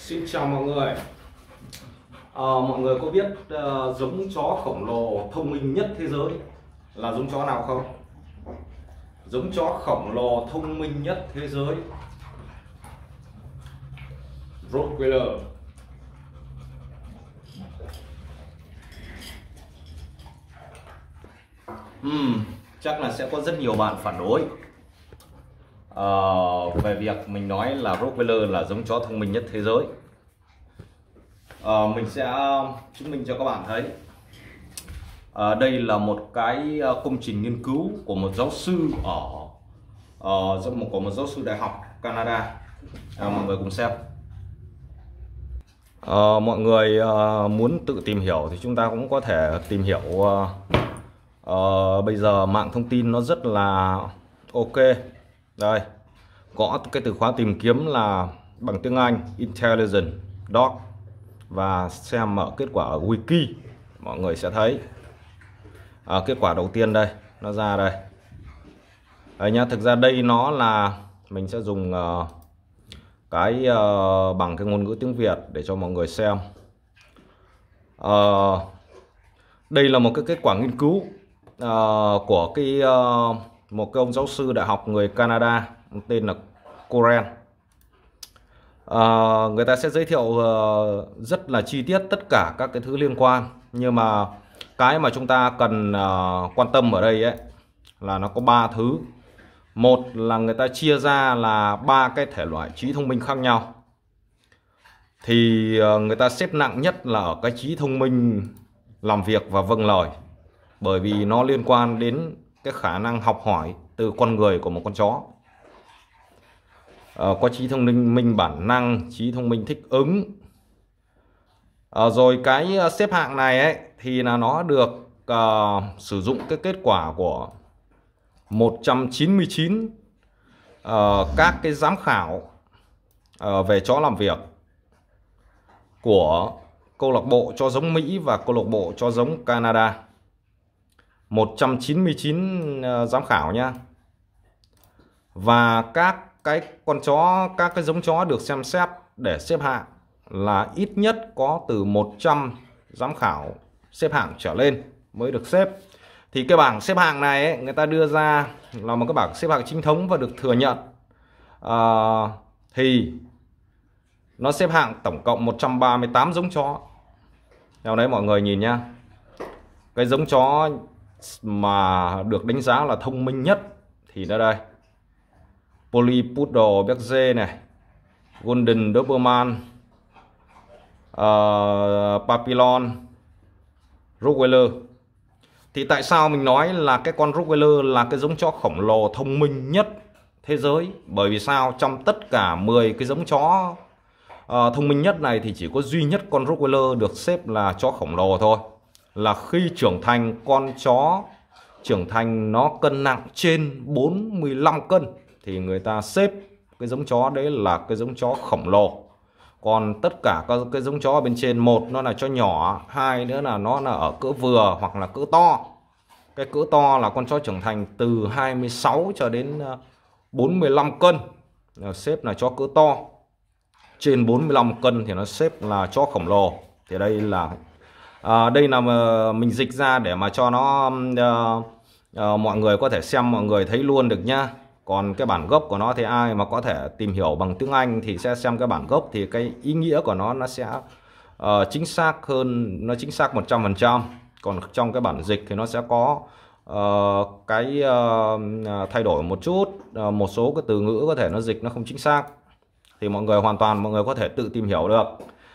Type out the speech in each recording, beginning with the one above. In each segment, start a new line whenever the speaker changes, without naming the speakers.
Xin chào mọi người. Mọi người có biết giống chó khổng lồ thông minh nhất thế giới là giống chó nào không? Giống chó khổng lồ thông minh nhất thế giới, Rottweiler. Chắc là sẽ có rất nhiều bạn phản đối về việc mình nói là Rottweiler là giống chó thông minh nhất thế giới. Mình sẽ chứng minh cho các bạn thấy. Đây là một cái công trình nghiên cứu của một giáo sư của một giáo sư đại học Canada. Mọi người cùng xem. Mọi người muốn tự tìm hiểu thì chúng ta cũng có thể tìm hiểu. Bây giờ mạng thông tin nó rất là ok. Đây, gõ cái từ khóa tìm kiếm là bằng tiếng Anh Intelligent Dog và xem ở kết quả ở wiki, mọi người sẽ thấy kết quả đầu tiên đây, nó ra đây. Đấy nhá, thực ra đây nó là mình sẽ dùng bằng cái ngôn ngữ tiếng Việt để cho mọi người xem. Đây là một cái kết quả nghiên cứu của một cái ông giáo sư đại học người Canada tên là Coren. Người ta sẽ giới thiệu rất là chi tiết tất cả các cái thứ liên quan, nhưng mà cái mà chúng ta cần quan tâm ở đây ấy là nó có 3 thứ. Một là người ta chia ra là 3 cái thể loại trí thông minh khác nhau. Thì người ta xếp nặng nhất là ở cái trí thông minh làm việc và vâng lời, bởi vì nó liên quan đến cái khả năng học hỏi từ con người của một con chó. Có trí thông minh bản năng, trí thông minh thích ứng. Rồi cái xếp hạng này ấy thì là nó được sử dụng cái kết quả của 199 các cái giám khảo về chó làm việc của câu lạc bộ chó giống Mỹ và câu lạc bộ chó giống Canada. 199 giám khảo nhá. Và các cái con chó, các cái giống chó được xem xét để xếp hạng là ít nhất có từ 100 giám khảo xếp hạng trở lên mới được xếp. Thì cái bảng xếp hạng này ấy, người ta đưa ra là một cái bảng xếp hạng chính thống và được thừa nhận. Thì nó xếp hạng tổng cộng 138 giống chó. Theo đấy mọi người nhìn nhá. Cái giống chó mà được đánh giá là thông minh nhất thì nó đây: Poli Poodle Berger này, Golden Doberman, Papillon, Rottweiler. Thì tại sao mình nói là cái con Rottweiler là cái giống chó khổng lồ thông minh nhất thế giới? Bởi vì sao? Trong tất cả 10 cái giống chó thông minh nhất này thì chỉ có duy nhất con Rottweiler được xếp là chó khổng lồ thôi. Là khi trưởng thành, con chó trưởng thành nó cân nặng trên 45 cân thì người ta xếp cái giống chó đấy là cái giống chó khổng lồ. Còn tất cả các cái giống chó bên trên, một nó là chó nhỏ, hai nữa là nó là ở cỡ vừa hoặc là cỡ to. Cái cỡ to là con chó trưởng thành từ 26 cho đến 45 cân xếp là chó cỡ to. Trên 45 cân thì nó xếp là chó khổng lồ. Thì đây là mình dịch ra để mà cho nó mọi người có thể xem, mọi người thấy luôn được nhá. Còn cái bản gốc của nó thì ai mà có thể tìm hiểu bằng tiếng Anh thì sẽ xem cái bản gốc, thì cái ý nghĩa của nó sẽ chính xác hơn, nó chính xác 100%. Còn trong cái bản dịch thì nó sẽ có cái thay đổi một chút, một số cái từ ngữ có thể nó dịch nó không chính xác, thì mọi người hoàn toàn mọi người có thể tự tìm hiểu được.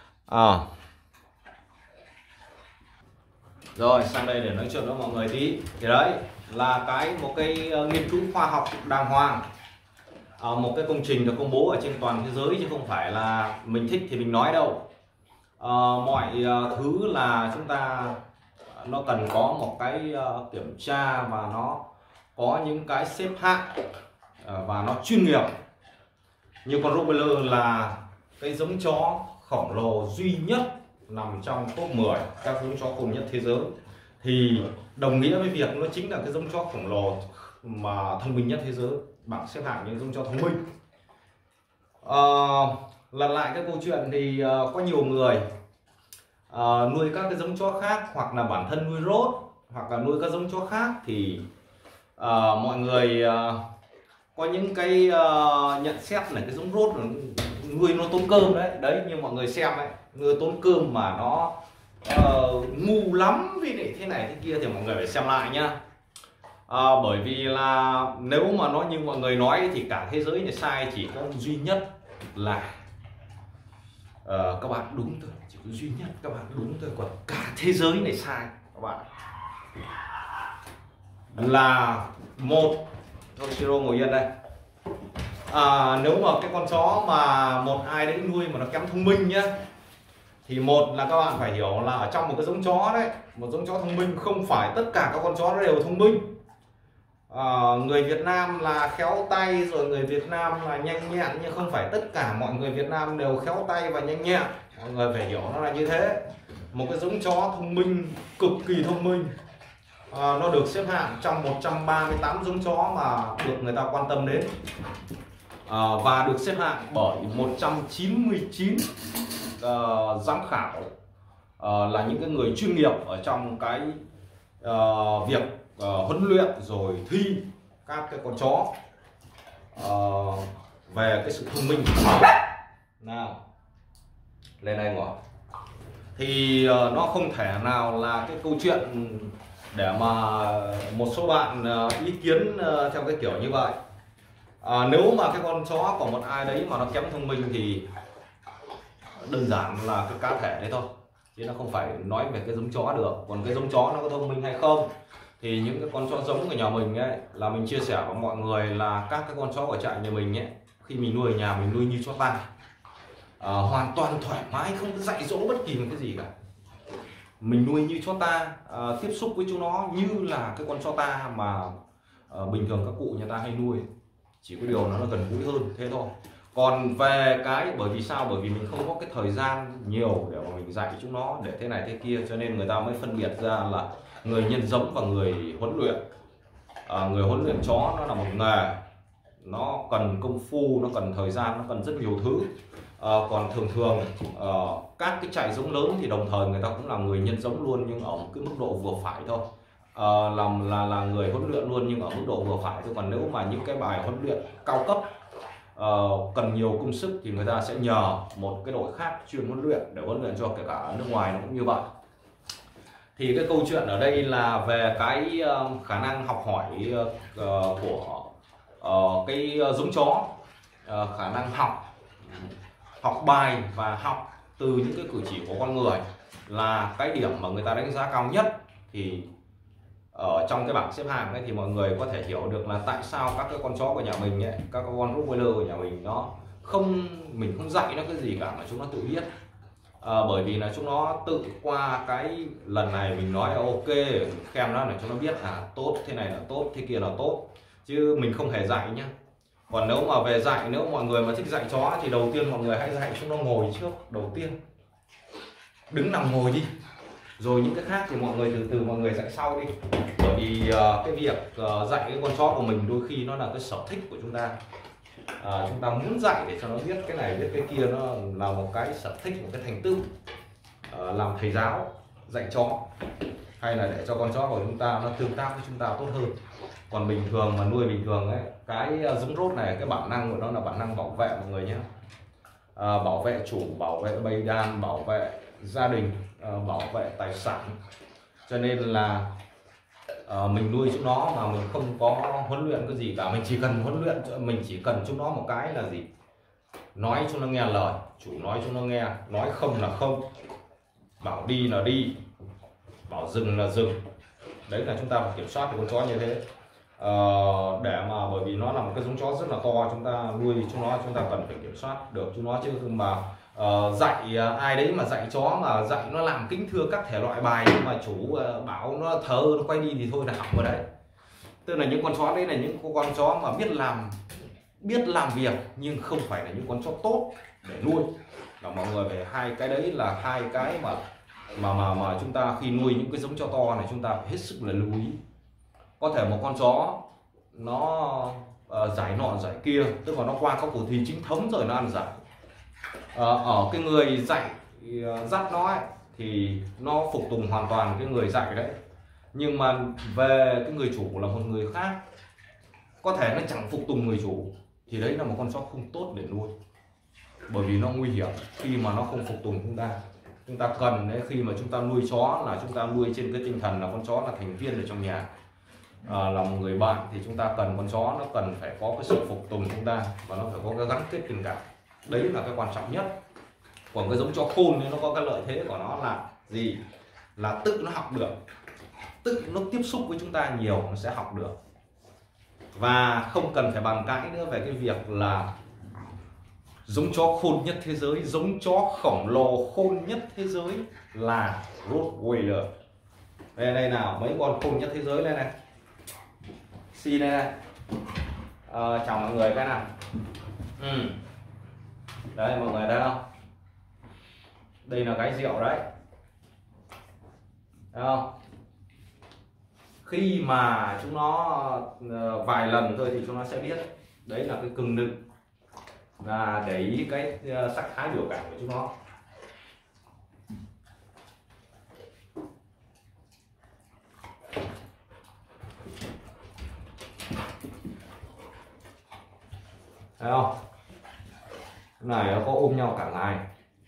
Rồi sang đây để nói chuyện với mọi người tí. Thì đấy là một cái nghiên cứu khoa học đàng hoàng, một cái công trình được công bố ở trên toàn thế giới, chứ không phải là mình thích thì mình nói đâu. Mọi thứ là chúng ta nó cần có một cái kiểm tra và nó có những cái xếp hạng và nó chuyên nghiệp. Như con Rottweiler là cái giống chó khổng lồ duy nhất nằm trong top 10 các giống chó khủng nhất thế giới, thì đồng nghĩa với việc nó chính là cái giống chó khổng lồ mà thông minh nhất thế giới, bảng xếp hạng những giống chó thông minh. lần lại cái câu chuyện thì có nhiều người nuôi các cái giống chó khác, hoặc là bản thân nuôi rốt, hoặc là nuôi các giống chó khác, thì mọi người có những cái nhận xét là cái giống rốt nuôi nó tốn cơm đấy như mọi người xem ấy, nuôi tốn cơm mà nó ngu lắm vì lại thế này thế kia, thì mọi người phải xem lại nhá. Bởi vì là nếu mà nó như mọi người nói thì cả thế giới này sai, chỉ có duy nhất là các bạn đúng thôi, chỉ có duy nhất các bạn đúng thôi, còn cả thế giới này sai các bạn. Là một thôi, Siro ngồi yên đây. Nếu mà cái con chó mà một ai đấy nuôi mà nó kém thông minh nhá, thì một là các bạn phải hiểu là ở trong một cái giống chó đấy, một giống chó thông minh, không phải tất cả các con chó nó đều thông minh. Người Việt Nam là khéo tay, rồi người Việt Nam là nhanh nhẹn, nhưng không phải tất cả mọi người Việt Nam đều khéo tay và nhanh nhẹn. Mọi người phải hiểu nó là như thế. Một cái giống chó thông minh, cực kỳ thông minh, nó được xếp hạng trong 138 giống chó mà được người ta quan tâm đến, và được xếp hạng bởi 199 giám khảo là những cái người chuyên nghiệp ở trong cái việc huấn luyện rồi thi các cái con chó về cái sự thông minh. Nào lên đây ngồi. Thì nó không thể nào là cái câu chuyện để mà một số bạn ý kiến theo cái kiểu như vậy. Nếu mà cái con chó của một ai đấy mà nó kém thông minh thì đơn giản là cái cá thể đấy thôi, chứ nó không phải nói về cái giống chó được. Còn cái giống chó nó có thông minh hay không thì những cái con chó giống của nhà mình ấy, là mình chia sẻ với mọi người là các cái con chó ở trại nhà mình ấy, khi mình nuôi ở nhà mình nuôi như chó ta, hoàn toàn thoải mái, không có dạy dỗ bất kỳ một cái gì cả. Mình nuôi như chó ta, tiếp xúc với chúng nó như là cái con chó ta mà bình thường các cụ nhà ta hay nuôi, chỉ có điều nó gần gũi hơn thế thôi. Còn về cái bởi vì sao, bởi vì mình không có cái thời gian nhiều để mà mình dạy chúng nó để thế này thế kia, cho nên người ta mới phân biệt ra là người nhân giống và người huấn luyện. Người huấn luyện chó nó là một nghề, nó cần công phu, nó cần thời gian, nó cần rất nhiều thứ. Còn thường thường các cái trại giống lớn thì đồng thời người ta cũng là người nhân giống luôn, nhưng ở một cái mức độ vừa phải thôi. Là người huấn luyện luôn nhưng ở mức độ vừa phải thôi. Còn nếu mà những cái bài huấn luyện cao cấp cần nhiều công sức thì người ta sẽ nhờ một cái đội khác chuyên huấn luyện để huấn luyện cho, kể cả ở nước ngoài nó cũng như vậy. Thì cái câu chuyện ở đây là về cái khả năng học hỏi của cái giống chó, khả năng học bài và học từ những cái cử chỉ của con người là cái điểm mà người ta đánh giá cao nhất. Thì ở trong cái bảng xếp hạng ấy thì mọi người có thể hiểu được là tại sao các cái con chó của nhà mình ấy, các con Rottweiler của nhà mình mình không dạy nó cái gì cả mà chúng nó tự biết. Bởi vì là chúng nó tự qua cái lần này mình nói là ok, khen nó là chúng nó biết là tốt, thế này là tốt, thế kia là tốt, chứ mình không hề dạy nhá. Còn nếu mà về dạy, nếu mọi người mà thích dạy chó thì đầu tiên mọi người hãy dạy chúng nó ngồi trước, đầu tiên đứng nằm ngồi đi, rồi những cái khác thì mọi người từ từ mọi người dạy sau đi. Bởi vì cái việc dạy cái con chó của mình đôi khi nó là cái sở thích của chúng ta. Chúng ta muốn dạy để cho nó biết cái này biết cái kia, nó là một cái sở thích, một cái thành tựu. Làm thầy giáo dạy chó hay là để cho con chó của chúng ta nó tương tác với chúng ta tốt hơn. Còn bình thường mà nuôi bình thường ấy, cái giống rốt này, cái bản năng của nó là bản năng bảo vệ mọi người nhé. Bảo vệ chủ, bảo vệ bầy đàn, bảo vệ gia đình, bảo vệ tài sản. Cho nên là mình nuôi chúng nó mà mình không có huấn luyện cái gì cả, mình chỉ cần huấn luyện, mình chỉ cần chúng nó một cái là gì, nói chúng nó nghe lời, chủ nói chúng nó nghe, nói không là không, bảo đi là đi, bảo dừng là dừng. Đấy là chúng ta phải kiểm soát được con chó như thế. Để mà bởi vì nó là một cái giống chó rất là to, chúng ta nuôi chúng nó chúng ta cần phải kiểm soát được chúng nó, chứ mà dạy ai đấy mà dạy chó mà dạy nó làm kính thưa các thể loại bài nhưng mà chủ bảo nó thờ nó quay đi thì thôi là hỏng rồi đấy. Tức là những con chó đấy là những con chó mà biết làm việc nhưng không phải là những con chó tốt để nuôi. Và mọi người phải hai cái đấy là hai cái mà chúng ta khi nuôi những cái giống chó to này chúng ta phải hết sức là lưu ý. Có thể một con chó nó giải nọ giải kia, tức là nó qua các cuộc thi chính thống rồi nó ăn giải, ở cái người dạy dắt nó ấy, thì nó phục tùng hoàn toàn cái người dạy đấy, nhưng mà về cái người chủ là một người khác, có thể nó chẳng phục tùng người chủ, thì đấy là một con chó không tốt để nuôi, bởi vì nó nguy hiểm khi mà nó không phục tùng chúng ta. Chúng ta cần đấy, khi mà chúng ta nuôi chó là chúng ta nuôi trên cái tinh thần là con chó là thành viên ở trong nhà, là một người bạn, thì chúng ta cần con chó nó cần phải có cái sự phục tùng chúng ta, và nó phải có cái gắn kết tình cảm, đấy là cái quan trọng nhất. Còn cái giống chó khôn thì nó có cái lợi thế của nó là gì, là tự nó học được, tự nó tiếp xúc với chúng ta nhiều nó sẽ học được, và không cần phải bàn cãi nữa về cái việc là giống chó khôn nhất thế giới, giống chó khổng lồ khôn nhất thế giới là Rottweiler. Đây nào, mấy con khôn nhất thế giới đây này, xin đây này, chào mọi người cái nào. Đây mọi người thấy không, đây là cái rượu đấy, thấy không? Khi mà chúng nó vài lần thôi thì chúng nó sẽ biết đấy là cái cưng nựng, và để ý cái sắc thái biểu cảm của chúng nó. Thấy không? Cái này nó có ôm nhau cả ngày.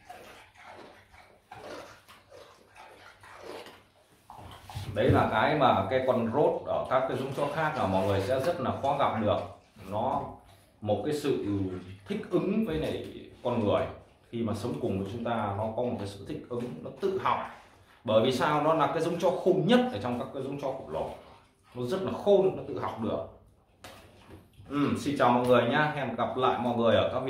Đấy là cái mà cái con rốt ở các cái giống chó khác là mọi người sẽ rất là khó gặp được. Nó một cái sự thích ứng với lại con người, khi mà sống cùng với chúng ta nó có một cái sự thích ứng, nó tự học. Bởi vì sao? Nó là cái giống chó khôn nhất ở trong các cái giống chó khổng lồ, nó rất là khôn, nó tự học được. Xin chào mọi người nhá, hẹn gặp lại mọi người ở các video